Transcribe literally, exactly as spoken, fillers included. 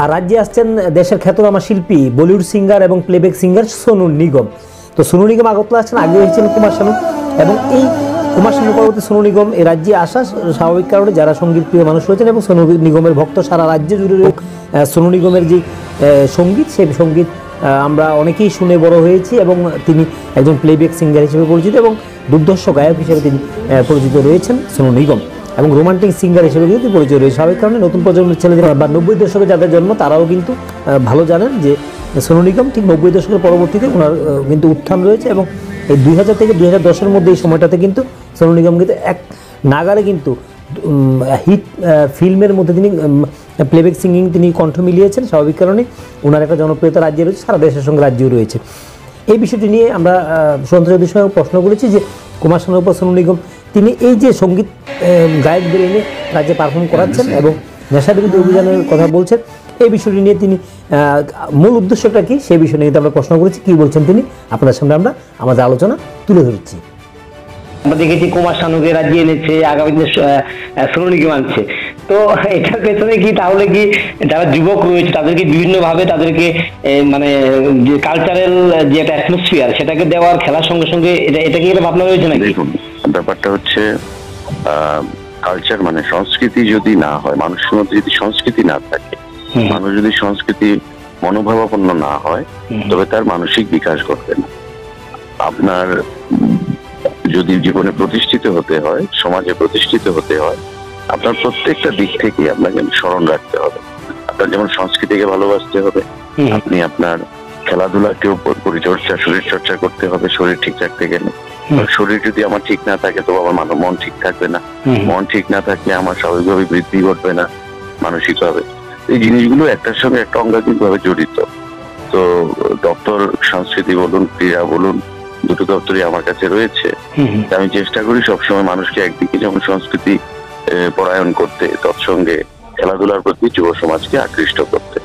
আর রাজ্যে আসছেন দেশের খ্যাতনামা শিল্পী বলিউড সিঙ্গার এবং প্লেব্যাক সিঙ্গার সোনু নিগম। তো সোনু নিগম আগরতলা আসছেন, আগে হয়েছেন কুমার শানু, এবং এই কুমার শানু পরবর্তী সোনু নিগম এই রাজ্যে আসা স্বাভাবিক কারণে যারা সঙ্গীত প্রিয় মানুষ রয়েছেন এবং সোনু নিগমের ভক্ত সারা রাজ্যে জুড়ে সোনু নিগমের যে সঙ্গীত, সেই সঙ্গীত আমরা অনেকেই শুনে বড় হয়েছি এবং তিনি একজন প্লেব্যাক সিঙ্গার হিসেবে পরিচিত এবং দুর্ধর্ষ গায়ক হিসেবে তিনি পরিচিত রয়েছেন সোনু নিগম, এবং রোমান্টিক সিঙ্গার হিসেবে কিন্তু পরিচয় রয়েছে। স্বাভাবিক কারণে নতুন প্রজন্মের ছেলেদের বা নব্বই দশকে যাদের জন্ম তারাও কিন্তু ভালো জানেন যে সোনু নিগম ঠিক নব্বই দশকের পরবর্তীতে ওনার কিন্তু উত্থান রয়েছে, এবং এই দুই হাজার থেকে দুই হাজার দশের মধ্যে এই সময়টাতে কিন্তু সোনু নিগম কিন্তু এক নাগারে কিন্তু হিট ফিল্মের মধ্যে তিনি প্লেব্যাক সিঙ্গিং তিনি কণ্ঠ মিলিয়েছেন। স্বাভাবিক কারণে ওনার একটা জনপ্রিয়তা রাজ্যে রয়েছে, সারা দেশের সঙ্গে রাজ্যেও রয়েছে। এই বিষয়টি নিয়ে আমরা সুশান্ত চৌধুরীর সঙ্গে প্রশ্ন করেছি যে কুমার শানুর পর সোনু নিগম তিনি এই যে সঙ্গীত গায়কদের এনে রাজ্যে পারফর্ম করাচ্ছেন এবং নেশা বিরোধী অভিযানের কথা বলছেন, এই বিষয়টি নিয়ে তিনি মূল উদ্দেশ্যটা কি সেই বিষয় নিয়ে আমরা প্রশ্ন করেছি। কি বলছেন তিনি, আপনার সামনে আমরা আমাদের আলোচনা তুলে ধরছি। আমরা দেখেছি কুমার শানুকে রাজ্যে এনেছে, আগামী দিনে সোনু নিগম আনছে। তো এটার পেছনে কি তাহলে কি যারা যুবক রয়েছে তাদেরকে বিভিন্নভাবে তাদেরকে মানে যে কালচারাল যে একটা অ্যাটমসফিয়ার সেটাকে দেওয়ার, খেলার সঙ্গে সঙ্গে এটা এটা কি একটা ভাবনা রয়েছে নাকি? দেখুন, ব্যাপারটা হচ্ছে কালচার মানে সংস্কৃতি যদি না হয়, মানুষের মধ্যে যদি সংস্কৃতি না থাকে, মানুষ যদি সংস্কৃতি মনোভাবাপন্ন না হয়, তবে তার মানসিক বিকাশ ঘটবে না। আপনার যদি জীবনে প্রতিষ্ঠিত হতে হয়, সমাজে প্রতিষ্ঠিত হতে হয়, আপনার প্রত্যেকটা দিক থেকে আপনাকে স্মরণ রাখতে হবে। আপনার যেমন সংস্কৃতিকে ভালোবাসতে হবে, আপনি আপনার খেলাধুলাকেও পরিচর্যা, শরীর চর্চা করতে হবে শরীর ঠিক রাখতে গেলে। শরীর যদি আমার ঠিক না থাকে তো আমার মন ঠিক থাকবে না, মন ঠিক না থাকলে আমার স্বাভাবিকভাবে বৃদ্ধি ঘটবে না মানসিকভাবে। এই জিনিসগুলো একটার সঙ্গে একটা অঙ্গাঙ্গিকভাবে জড়িত। তো দপ্তর সংস্কৃতি বলুন, ক্রীড়া বলুন, দুটো দপ্তরই আমার কাছে রয়েছে। আমি চেষ্টা করি সবসময় মানুষকে একদিকে যেমন সংস্কৃতি পরায়ণ করতে, তৎসঙ্গে খেলাধুলার প্রতি যুব সমাজকে আকৃষ্ট করতে।